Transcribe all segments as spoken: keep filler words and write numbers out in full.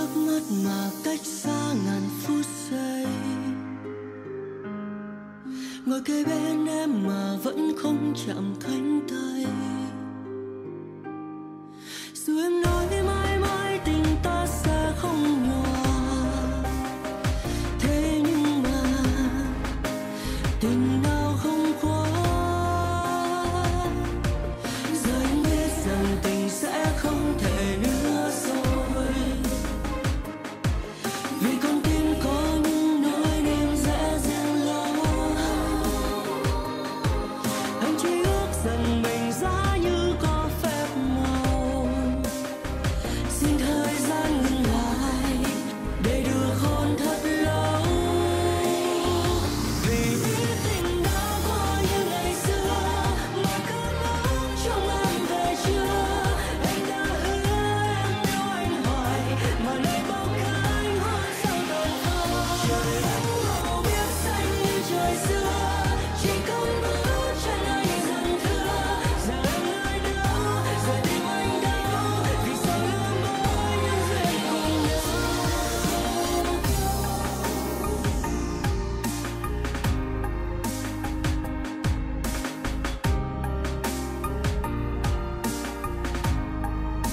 trước mắt mà cách xa ngàn phút giây. Ngồi kế bên em mà vẫn không chạm cánh tay. Dù em nói mãi mãi tình ta sẽ không nhòa, thế nhưng mà tình nào không qua. Giờ em biết rằng tình sẽ không thể nữa rồi, vì con tim có những nỗi niềm dễ dàng lo. Anh chỉ ước rằng mình giá như có phép màu, xin thời gian ngừng lại để được hôn thật lâu. Vì biết tình đã qua như ngày xưa, mà cơn ước trong em về chưa. Anh đã hứa em yêu anh hoài, mà nay bao cánh hôn sao đầu thơ. Trời đất màu biết xanh như trời xưa, chỉ công bước chân anh dần thưa. Giờ em nơi đâu, giờ tim anh đâu, vì sao lỡ mãi những duyên cùng nhau.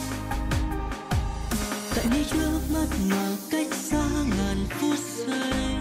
Tại đây trước mắt mà cách xa ngàn phút giây.